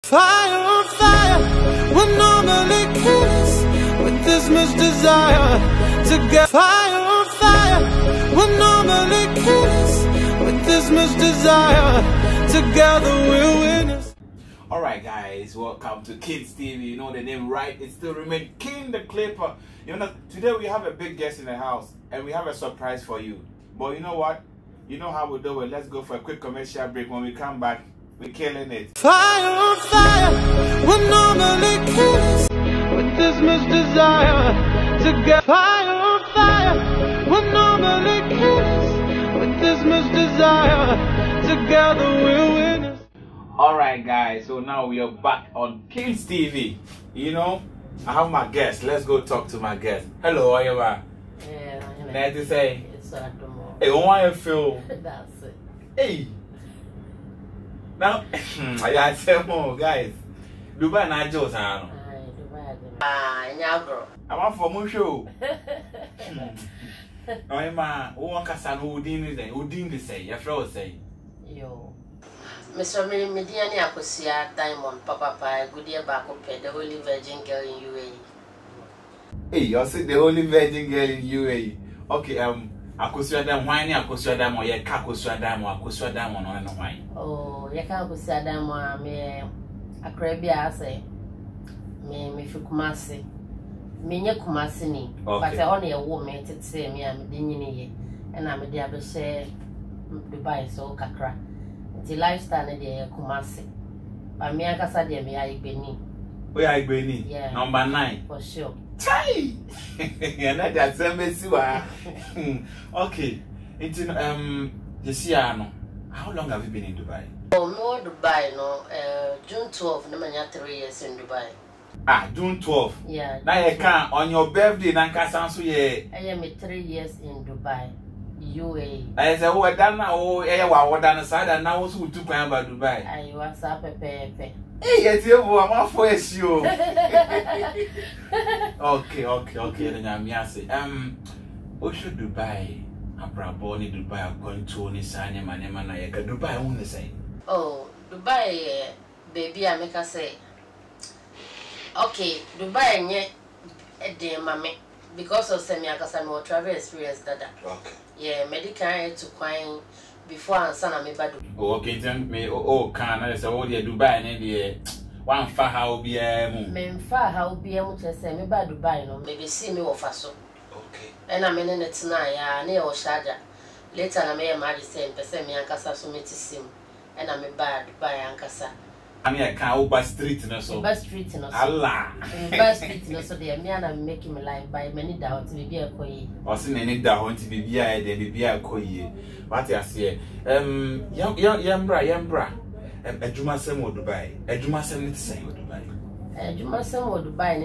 Fire on fire, we're normally killers with this much desire to get. Fire on fire, we're normally killers with this much desire. Together we're winners. Alright guys, welcome to Kids TV. You know the name, right? It still remains King the Clipper. You know, today we have a big guest in the house and we have a surprise for you. But you know what? You know how we do it. Let's go for a quick commercial break. When we come back, we're killing it. Fire on fire, we're normally killers with this much desire to get. Fire on fire, we're normally killers with this much desire. Together we're winners. Alright guys, so now we are back on Kids TV. You know, I have my guest. Let's go talk to my guest. Hello, how are you? Yeah, Nice to say. it's Adamo. Hey, how you feel? That's it. Hey. Now, I tell more guys. Dubai na Joe Sano. Nyagro. I'm for my show. I'm one Cassan who didn't say, your friend say. Yo. Mr. Mediani Akosia Diamond, Papa Pie, good year back up, the Holy Virgin Girl in UAE. Hey, you see the Holy Virgin Girl in UAE. Okay, Akosia Dam, why Akosia Dam or your Kakosia Dam or Akosia Dam on wine? Oh, you can't go see Adam, me a crabia say, me Fukumasi. Me Kumasini, but only a woman to say me, I'm Dini, and I'm a diable say Dubai so Kakra. The lifestyle de Kumasi. But me I casa de me I Beni. Where I Beni? Yeah. Number 9. For sure. Chai! And that's okay. It's Jesiano. How long have you been in Dubai? Oh, more Dubai, no. June 12, no man 3 years in Dubai. Ah, June 12. Yeah. Now you can on your birthday, Nankasansu ye. I am 3 years in Dubai, UAE. I said, oh, Dana, oh, what done aside, and now who took about Dubai? I was up a pepe. Hey, yes, you are for you. Okay, then I'm Yasi. What should Dubai? I'm born in Dubai, I'm going to Nisanya, Manema, Dubai, only say. Oh, Dubai, baby, I make her say. Okay, Dubai, nye, dear mammy, because of semi more travel experience that. Okay. Yeah, medical to quine before and son of me badu. Okay, then me, can I say, oh, dear Dubai, and the one far how be a moon. Men far how be able to say me by Dubai, no, maybe see me or faso. Okay. And I'm in it tonight, near Oshaja. Later, I may imagine saying, Pesemi and Casa to meet him, and I'm a bad Dubai and Casa. I mean, I can't over street, no so. Bus street, no Allah. Bus street, no so they me and I'm making my life by many doubts to be a koi. Or seen any down to be beer, then be a koi. What I say, Yambra, a Juma Samo Dubai, a Juma Sam to say Dubai. Juma Samo Dubai,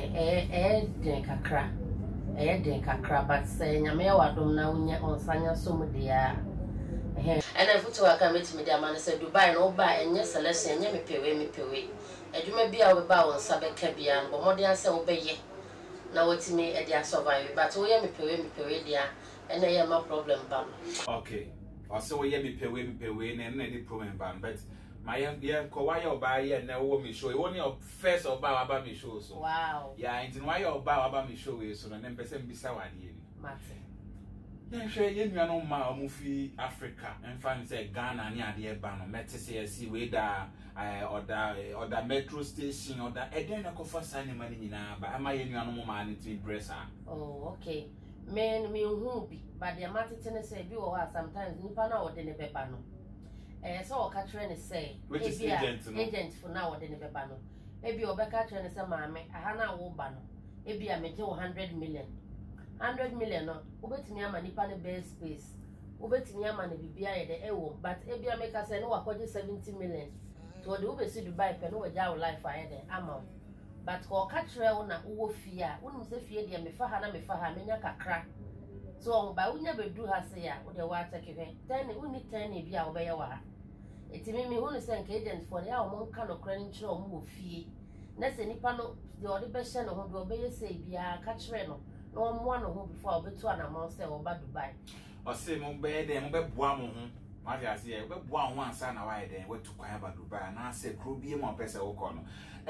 drink a crack. Drink a crab, but saying a mere wadom now on Sanya Sumu dear. And I put to a committee to me, dear man, said Dubai, no buy, and yes, unless you me pay me pay. And you may be our bow on Sabbath Cabian, but more than so obey ye. Now it's me a dear survive, but we me pay, dear, and I am a problem, bam. Okay, also we me pay, and any problem, bam, but my young Kawai buy and now me show you only your first or bow about me show. So, wow, yeah, and why your bow about me show is so the name person be sour. Martin. Yeah, sure, you know, my movie Africa and find say Ghana near the Ebano, Metis, see where or the metro station or the Eden of for signing money now, but am I any animal man to dress her? Oh, okay. Men, me who be, but the Martin say, you are sometimes Nipana or the Nebano. So, Catherine say, which is agent for now or the Nebano. Maybe your Catherine is a mammy, a Hana Wobano. Maybe I make 100 million. 100 million, no, ubet me a manipane base space. Ubet me a man be the ewo, but Ebia make us no 70 million. To the Ube Sud Dubai, pen over Jow life I had amount. But for Catra on a Uwo fear, wouldn't say fear dear me for Hana me for her, Menaka crack. So, but we never do her say, with the water given. 10, we need 10 if you obey our. It's me who is an agent for the hour, kind of cranning show move fee. Next, any panel, the other best channel who obey say, be a Catreno. No one who before be to an amount say about Dubai. Or say, Mobile, them, but one. What I say, we one son away then went to Kwaba Dubai and I said, Krubi more pesa okono.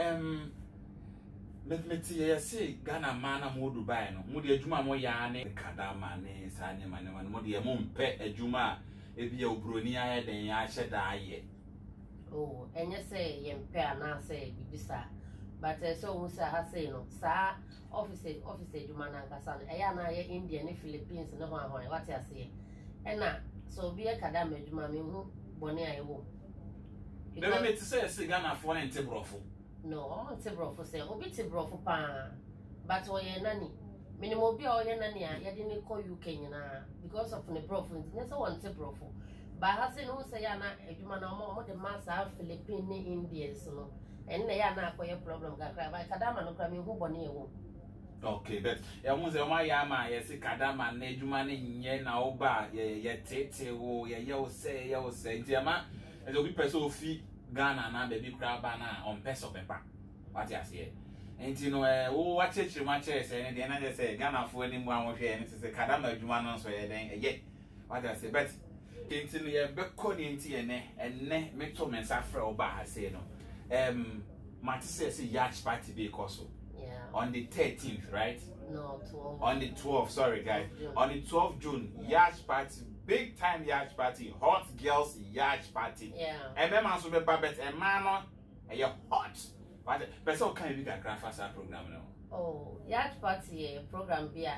Me say Ghana mana mo Dubai no. Mo de adwuma mo ya ne kadama ne sanye mane man mo de mo mpe adwuma e bia obroni aye den ya hye da aye. Oh, enye say yempe ana say bibisa. But so who say ha say no. Sa office adwuma na nkasa no. Eya na ye India ne Philippines ne ho ahon. What you say? Ena so be a kadama adwuma me hu bone aye wo. Maybe me to say Ghana for en tebrofo. No, I'm tebrofo say obi tebrofo pa. But oye nani. Minimum be oye nani a ye didn't call UK nyina because of the brofo. Nse won tebrofo. But has no say na adwuma na mo the massa Philippine Indians no. And na ya na akoye problem kakra. But kadama no kra me hu bone e wo. Okay, but ya mu se ma ya ma ye se kadama na adwuma ne nye na oba ye tete wo ye o say nti ama e obi person ofi Ghana na baby crab na on peso pepa. What you say? And you know, what church you want to say, and then I say, Ghana for any one here, and it's a Kadama Juman, so then, yet, what I say, but into the Beconi and ne make to men suffer or by say no. Marty says a yacht party because Yeah. on the 13th, right? No, 12. On the 12th, sorry guys, June. on the 12th June, yacht party. Big time yacht party, hot girls yacht party. Yeah. And then man so be babet and man and you hot. But so can you be a grandfather program now? Oh, yacht party program bia.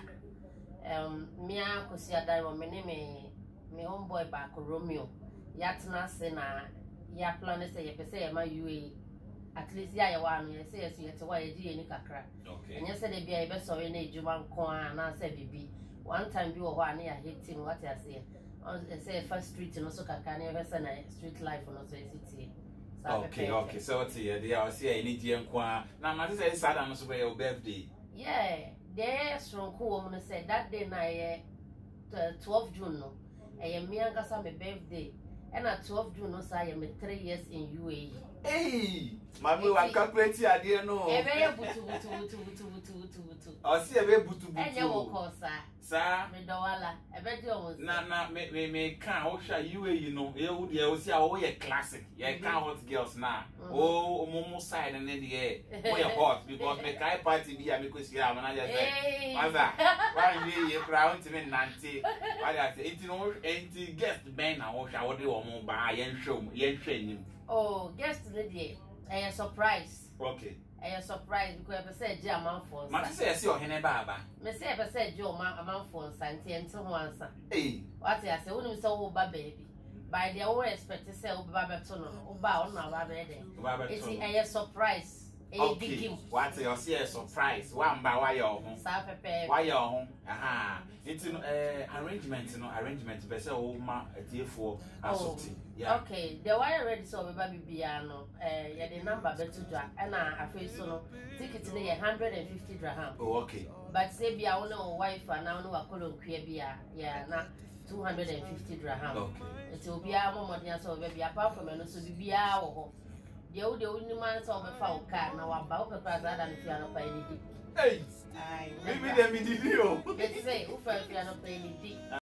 Mia kusia dai me me homeboy back Romeo. Yacht na se na ya plan say ye pese ma UAE. At least ya ya wan ye say yes yet why ye ni kakra. Okay. And you said they be a be sorry na ejuma nko na say bibi. One time be ho na ya hate him what I say. On say first street no so kaka na ever say na street life no so city. Okay. So what's here? They are see any DM kwa. Na ma say sad am so be your birthday. Yeah, there strong cool woman said that day na 12 June no. Me angasa my birthday. And at 12 June no say me 3 years in UAE. Hey, mami wa calculate idea no. Ebe butu. O see ebe butu. Enye wo ko sa me dowala ebe di o na me kan o sha UAE no e wo de o see a wo ye classic. Ye kan hot girls na. O mumu side na de wo ye hot because me kai party bi a me ko see am na just say. Maza, why ye kra on me nante. Why that enti guest ben na wo sha wo de wo mo ba ye nhwe nim. Oh, guest lady, a surprise. Okay. A surprise because I said German for. Ma say see ohene baba. Me say I said German amount for santi until once. Hey. What I say when we say oh baby. By the own expect to say oh baba tono. Oh ba on na baba there. It's a surprise. Okay. What you see a surprise. One by why your home. Why your home? Aha. It's arrangement be say oh ma for assorti. Yeah. Okay. The wire ready so baby biano. Yeah the number better dra. And I feel so no ticket today 150 dirham. Oh okay. But say be I no wife and now no akolo kwe bia. Yeah na 250 dirham. Okay. It will be a moment so baby apart from no so be a wo. The only man saw me found car now about the plaza than piano playing it. Hey, maybe them in the video. Let's say, who felt piano playing it.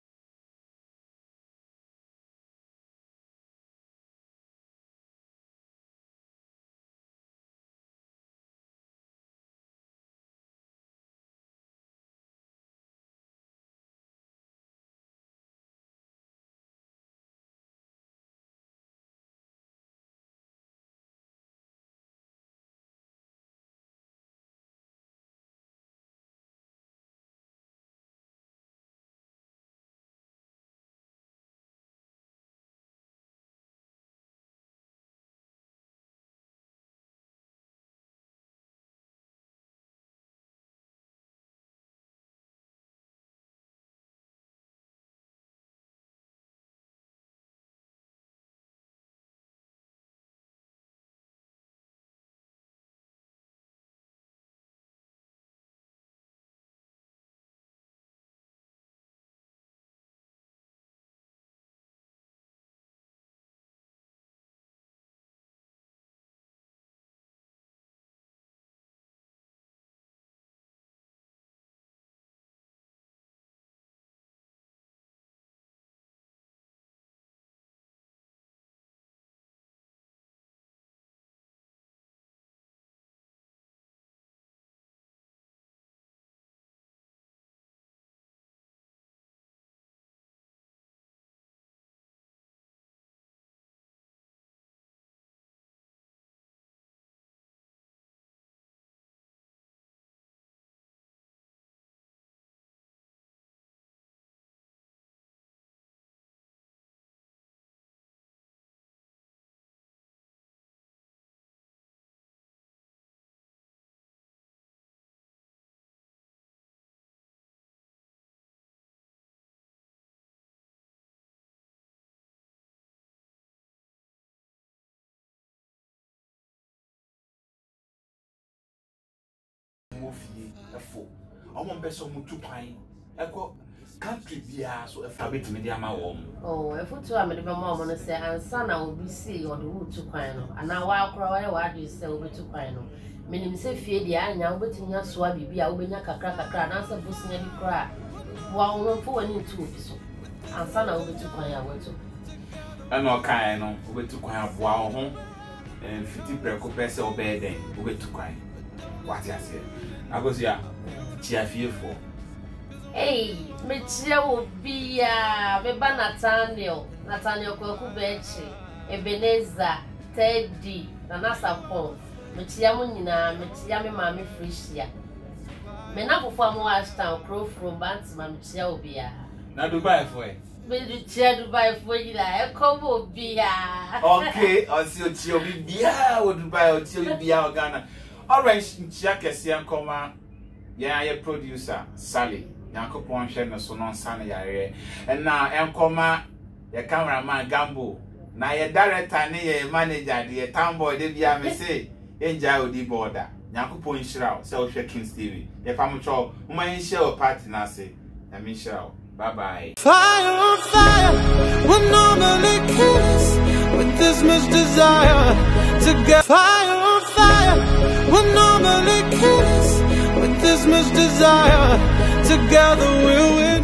want person to pine. Echo country bia so if I bet me the ama warm. Oh, if you am the mom on say and son I will be see or the wood to pine. And now while cry what you say over to pine. Meaning say fear the anya waiting your swabby be a winner kakra and answer boosting any cry. While one for any two so. And son I will be to pine I went to. I know kind over to quiet wow home and 50 precopes or bed then over to quiet. What I say? I was here. Chia fearful. Hey, Michia will be Beba Nathaniel Kokubechi, Ebenezer, Teddy, Nanasa Pong, Michia Munina, Michiami Mammy Frisia. Menapo for more town, crow from Bantsman, Michia will be Now Dubai for it. Maybe chair Dubai for you, a combo beer. Okay, I'll see you, Chio Bia, or Dubai, or Chio Bia, Ghana. All right, Chiaka, Coma, yeah, your producer, Sally. Yanko Ponche no so non sana yare. And now enkoma your cameraman Gambo. Na your director ne your manager the town boy dey bia me say enja odi border. Yanko Ponche say o Kings TV. Ye pamucho uma share party na say. Na me share. Bye bye. Fire on fire, we're normally killers with this much desire to get. Fire on fire, we're normally killers with this much desire. Together we'll win.